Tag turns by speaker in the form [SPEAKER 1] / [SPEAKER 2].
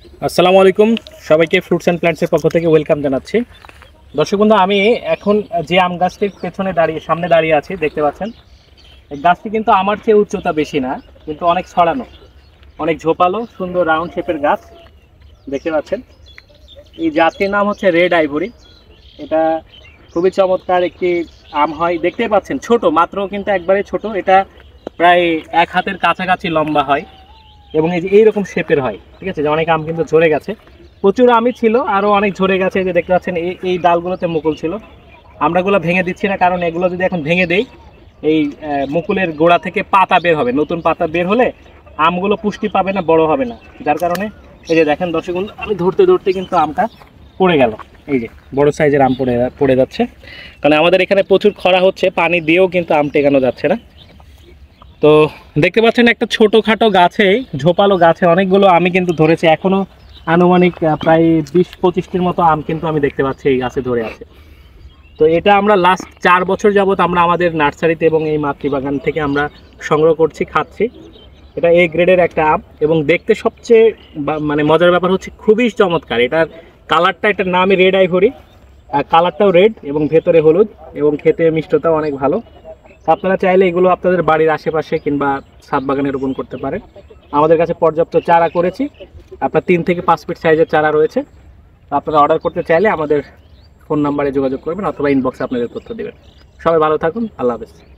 [SPEAKER 1] আসসালামু আলাইকুম, সবাইকে ফ্রুটস অ্যান্ড প্ল্যান্টসের পক্ষ থেকে ওয়েলকাম জানাচ্ছি। দর্শক বন্ধু, আমি এখন যে আম গাছটির পেছনে সামনে দাঁড়িয়ে আছি দেখতে পাচ্ছেন, এই গাছটি কিন্তু আমার চেয়ে উচ্চতা বেশি না, কিন্তু অনেক ছড়ানো, অনেক ঝোপালো, সুন্দর রাউন্ড শেপের গাছ দেখতে পাচ্ছেন। এই জাতটির নাম হচ্ছে রেড আইভরি। এটা খুবই চমৎকার একটি আম হয়, দেখতেই পাচ্ছেন ছোট, মাত্র কিন্তু একবারে ছোট। এটা প্রায় এক হাতের কাছাকাছি লম্বা হয় এবং এই যে এইরকম শেপের হয়, ঠিক আছে। যে অনেক আম কিন্তু ঝরে গেছে, প্রচুর আমই ছিল, আরও অনেক ঝরে গেছে। এই যে দেখতে পাচ্ছেন এই এই ডালগুলোতে মুকুল ছিল। আমরাগুলো ভেঙে দিচ্ছি না, কারণ এগুলো যদি এখন ভেঙে দেই, এই মুকুলের গোড়া থেকে পাতা বের হবে, নতুন পাতা বের হলে আমগুলো পুষ্টি পাবে না, বড় হবে না। যার কারণে এই যে দেখেন দর্শক বন্ধু, আমি ধরতে ধরতে কিন্তু আমটা পড়ে গেল। এই যে বড় সাইজের আম পড়ে যাচ্ছে, কারণ আমাদের এখানে প্রচুর খরা হচ্ছে, পানি দিয়েও কিন্তু আম টেকানো যাচ্ছে না। তো দেখতে পাচ্ছেন একটা ছোটোখাটো গাছে, ঝোপালো গাছে অনেকগুলো আমি কিন্তু ধরেছি। এখনও আনুমানিক প্রায় 20-25টির মতো আম কিন্তু আমি দেখতে পাচ্ছি এই গাছে ধরে আছে। তো এটা আমরা লাস্ট 4 বছর যাবত আমরা আমাদের নার্সারিতে এবং এই মাতৃবাগান থেকে আমরা সংগ্রহ করছি, খাচ্ছি। এটা এ গ্রেডের একটা আম, এবং দেখতে সবচেয়ে মানে মজার ব্যাপার হচ্ছে খুবই চমৎকার এটার কালারটা। এটার নামই রেড আইভরি, কালারটাও রেড এবং ভেতরে হলুদ, এবং খেতে মিষ্টতাও অনেক ভালো। আপনারা চাইলে এগুলো আপনাদের বাড়ির আশেপাশে কিংবা ছাদ বাগানে রোপণ করতে পারেন। আমাদের কাছে পর্যাপ্ত চারা করেছি, আপনার 3 থেকে 5 ফিট সাইজের চারা রয়েছে। আপনারা অর্ডার করতে চাইলে আমাদের ফোন নাম্বারে যোগাযোগ করবেন অথবা ইনবক্সে আপনাদের তথ্য দেবেন। সবাই ভালো থাকুন, আল্লাহ হাফেজ।